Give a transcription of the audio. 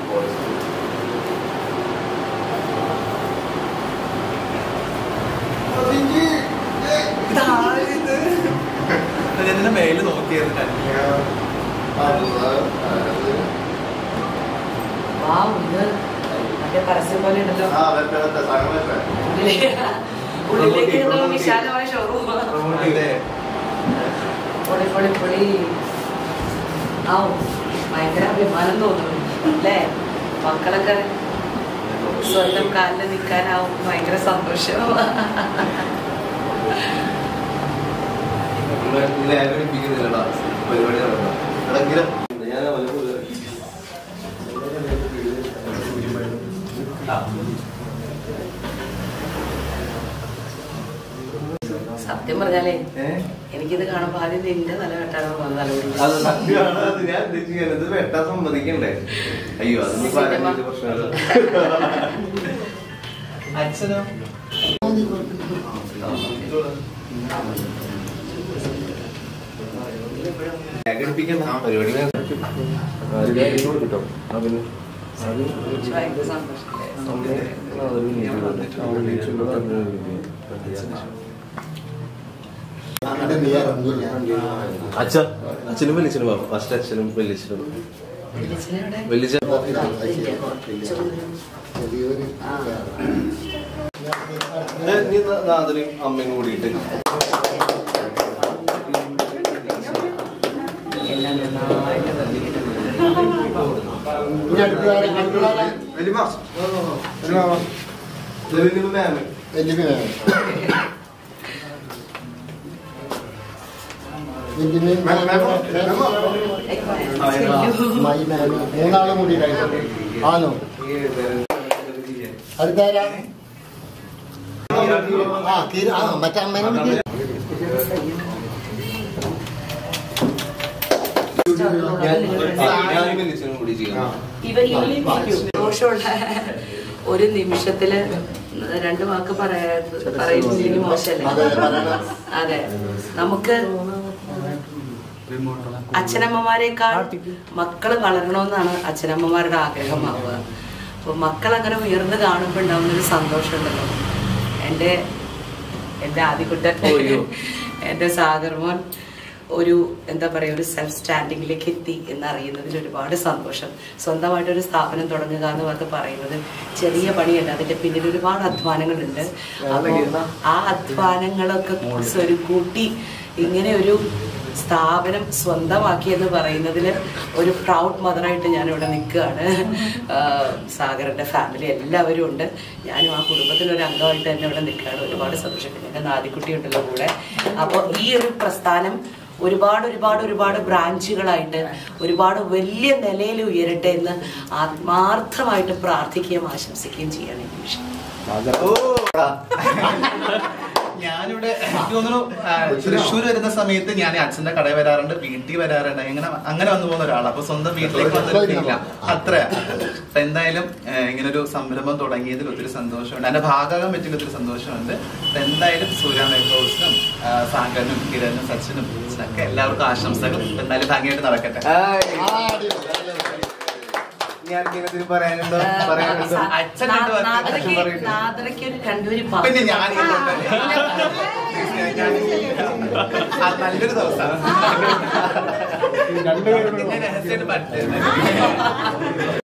എന്നെ മേല് നോക്കിയായിരുന്നു. പരസ്യം പോലെ ഉണ്ടല്ലോ. ഉള്ളിലേക്ക് വിശാലമായ ഷോറൂം. പൊളി പൊളി പൊളി. ആ ഭയങ്കര അഭിമാനം തോന്നുന്നു അല്ലേ? മക്കളൊക്കെ സ്വന്തം കാലിൽ നിൽക്കാനാവും. ഭയങ്കര സന്തോഷം. സത്യം പറഞ്ഞാലേ എനിക്കിത് കാണുമ്പോ ആദ്യം നിന്റെ തല വെട്ടാനോ വെട്ടാൻ സമ്മതിക്കണ്ടേ? അയ്യോ അച്ഛനോ പരിപാടി അച്ഛനും വലിച്ചനും ഫസ്റ്റ് അച്ഛനും വലിച്ചനും നാദരയും അമ്മയും കൂടിയിട്ട് മൂന്നാളും കൂടി ആണോ? അടുത്താരാ? മറ്റേ അമ്മേനെ ദോഷമുള്ള ഒരു നിമിഷത്തില് രണ്ടു വാക്ക് പറയുന്നില്ലെങ്കിൽ മോശമല്ലേ? അതെ, നമുക്ക് അച്ഛനമ്മമാരെക്കാൾ മക്കള് വളരണമെന്നാണ് അച്ഛനമ്മമാരുടെ ആഗ്രഹമാവുക. അപ്പൊ മക്കൾ അങ്ങനെ ഉയർന്ന് കാണുമ്പോൾ ഉണ്ടാവുന്നൊരു സന്തോഷമുണ്ടല്ലോ. എൻ്റെ ആദ്യകുട്ടൻ എൻ്റെ സാഗർ മോൻ ഒരു എന്താ പറയുക, ഒരു സെൽഫ് സ്റ്റാൻഡിങ്ങിലേക്ക് എത്തി എന്നറിയുന്നതിൽ ഒരുപാട് സന്തോഷം. സ്വന്തമായിട്ടൊരു സ്ഥാപനം തുടങ്ങുക എന്ന് പറയുന്നത് ചെറിയ പണിയല്ല, അതിൻ്റെ പിന്നിൽ ഒരുപാട് അധ്വാനങ്ങളുണ്ട്. അപ്പോൾ ആ അധ്വാനങ്ങളൊക്കെ ഒരു കൂട്ടി ഇങ്ങനെ ഒരു സ്ഥാപനം സ്വന്തമാക്കി എന്ന് പറയുന്നതിൽ ഒരു പ്രൗഡ് മദറായിട്ട് ഞാനിവിടെ നിൽക്കുകയാണ്. സാഗറിൻ്റെ ഫാമിലി എല്ലാവരും ഉണ്ട്, ഞാനും ആ കുടുംബത്തിലൊരു അംഗമായിട്ട് തന്നെ ഇവിടെ നിൽക്കുകയാണ്. ഒരുപാട് സന്തോഷം. എൻ്റെ നാദിക്കുട്ടി ഉണ്ടല്ലോ കൂടെ. അപ്പോൾ ഈ ഒരു പ്രസ്ഥാനം ഒരുപാട് ബ്രാഞ്ചുകളായിട്ട് ഒരുപാട് വലിയ നിലയിൽ ഉയരട്ടെ എന്ന് ആത്മാർത്ഥമായിട്ട് പ്രാർത്ഥിക്കുകയും ആശംസിക്കുകയും ചെയ്യാണ് ഈ വിഷയം. ഞാനിവിടെ എനിക്ക് തോന്നുന്നു തൃശ്ശൂർ വരുന്ന സമയത്ത് ഞാൻ അച്ഛന്റെ കടയിൽ വരാറുണ്ട്, വീട്ടിൽ വരാറുണ്ട്, അങ്ങനെ വന്നു പോകുന്ന ഒരാളാണ്. അപ്പൊ സ്വന്തം വീട്ടിലേക്ക് വന്നിട്ടില്ല അത്ര. അപ്പൊ എന്തായാലും ഇങ്ങനൊരു സംരംഭം തുടങ്ങിയതിൽ ഒത്തിരി സന്തോഷമുണ്ട്, എന്റെ ഭാഗമാകാൻ പറ്റിയ ഒത്തിരി സന്തോഷമുണ്ട്. അപ്പൊ എന്തായാലും സൂര്യ മേക്കോവേഴ്സിനും സാഗറിനും കിരണിനും സച്ചിനും ഒക്കെ എല്ലാവർക്കും ആശംസകൾ. എന്തായാലും ഭംഗിയായിട്ട് നടക്കട്ടെ. പറയാനുണ്ടോ? പിന്നെ ഞാൻ നല്ലൊരു ദിവസമാണ്. രഹസ്യമായിട്ട്